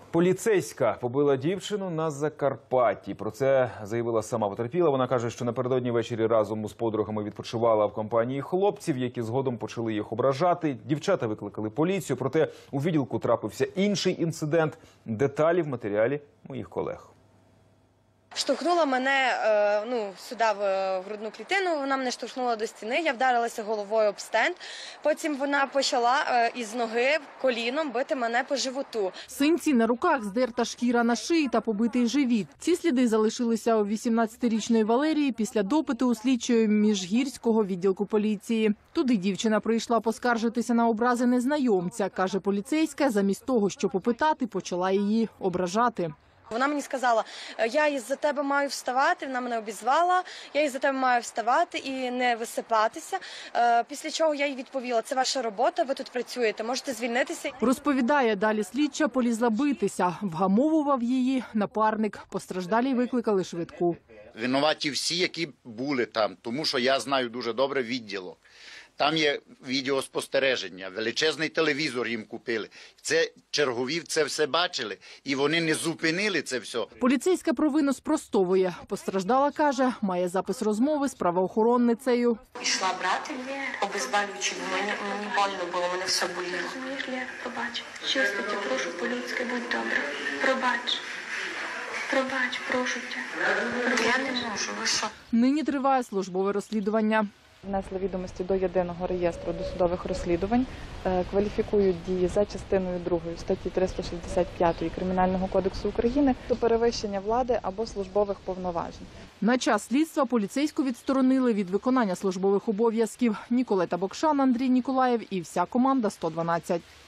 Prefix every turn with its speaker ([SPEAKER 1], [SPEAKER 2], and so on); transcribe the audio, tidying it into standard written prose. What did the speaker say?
[SPEAKER 1] Поліцейська побила дівчину на Закарпатті. Про це заявила сама потерпіла. Вона каже, що напередодні ввечері разом з подругами відпочивала в компанії хлопців, які згодом почали їх ображати. Дівчата викликали поліцію, проте у відділку трапився інший інцидент. Деталі в матеріалі моїх колег.
[SPEAKER 2] Штовхнула мене сюди в грудну клітину, вона мене штовхнула до стіни, я вдарилася головою об стенд. Потім вона почала із ноги коліном бити мене по животу.
[SPEAKER 3] Синці на руках, здерта шкіра на шиї та побитий живіт. Ці сліди залишилися у 18-річної Валерії після допиту у слідчої Міжгірського відділку поліції. Туди дівчина прийшла поскаржитися на образи незнайомця. Каже, поліцейська замість того, щоб попитати, почала її ображати.
[SPEAKER 2] Вона мені сказала, я із-за тебе маю вставати, вона мене обізвала, я із-за тебе маю вставати і не висипатися. Після чого я їй відповіла, це ваша робота, ви тут працюєте, можете звільнитися.
[SPEAKER 3] Розповідає, далі слідча полізла битися. Вгамовував її напарник. Постраждалі викликали швидку.
[SPEAKER 4] Винуваті всі, які були там, тому що я знаю дуже добре відділок. Там є відеоспостереження, величезний телевізор їм купили. Це чергові це все бачили, і вони не зупинили це все.
[SPEAKER 3] Поліцейська провину спростовує. Постраждала, каже, має запис розмови з правоохоронницею.
[SPEAKER 5] Пішла брати обезболюючі, мені больно було, мене все боліло. Розумієш, Лєр, пробач. Чесно тебе прошу, по-людськи, будь добра. Пробач. Пробач, прошу тебе. Я не можу, ви що?
[SPEAKER 3] Нині триває службове розслідування.
[SPEAKER 6] Внесли відомості до єдиного реєстру досудових розслідувань, кваліфікують дії за частиною 2 статті 365 Кримінального кодексу України до перевищення влади або службових повноважень.
[SPEAKER 3] На час слідства поліцейську відсторонили від виконання службових обов'язків. Ніколета Бокшан, Андрій Ніколаєв і вся команда 112.